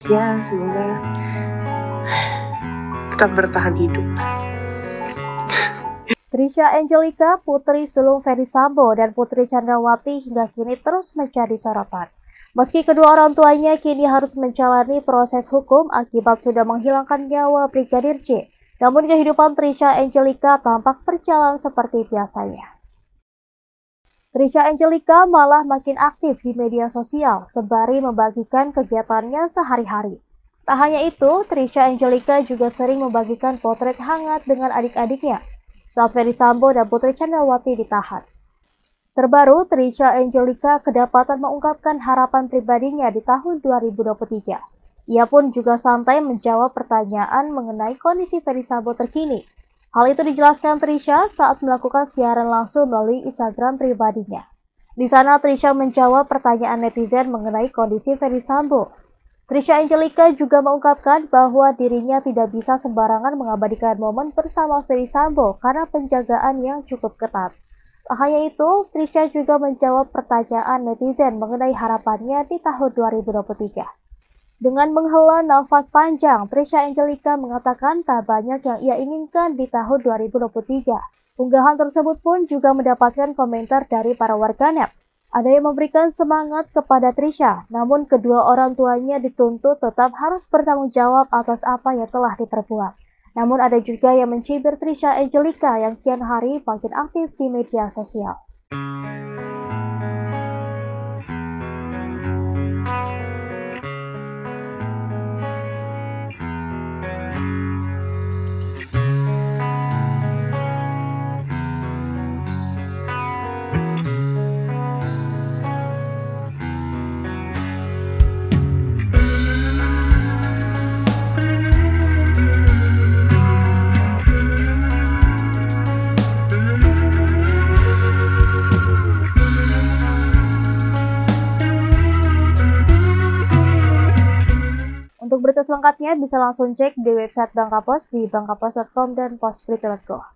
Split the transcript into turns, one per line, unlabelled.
Ya, semoga tetap bertahan hidup.
Trisha Angelika, putri sulung Ferdy Sambo dan Putri Chandrawati hingga kini terus menjadi sorotan. Meski kedua orang tuanya kini harus menjalani proses hukum akibat sudah menghilangkan nyawa Brigadir J, namun kehidupan Trisha Angelika tampak berjalan seperti biasanya. Trisha Angelika malah makin aktif di media sosial sembari membagikan kegiatannya sehari-hari. Tak hanya itu, Trisha Angelika juga sering membagikan potret hangat dengan adik-adiknya saat Ferdy Sambo dan Putri Chandrawati ditahan. Terbaru, Trisha Angelika kedapatan mengungkapkan harapan pribadinya di tahun 2023. Ia pun juga santai menjawab pertanyaan mengenai kondisi Ferdy Sambo terkini. Hal itu dijelaskan Trisha saat melakukan siaran langsung melalui Instagram pribadinya. Di sana, Trisha menjawab pertanyaan netizen mengenai kondisi Ferdy Sambo. Trisha Angelika juga mengungkapkan bahwa dirinya tidak bisa sembarangan mengabadikan momen bersama Ferdy Sambo karena penjagaan yang cukup ketat. Tak hanya itu, Trisha juga menjawab pertanyaan netizen mengenai harapannya di tahun 2023. Dengan menghela nafas panjang, Trisha Angelika mengatakan tak banyak yang ia inginkan di tahun 2023. Unggahan tersebut pun juga mendapatkan komentar dari para warganet. Ada yang memberikan semangat kepada Trisha, namun kedua orang tuanya dituntut tetap harus bertanggung jawab atas apa yang telah diperbuat. Namun ada juga yang mencibir Trisha Angelika yang kian hari makin aktif di media sosial. Untuk berita selengkapnya bisa langsung cek di website Bangka Pos di bangkapos.com dan posberita.go.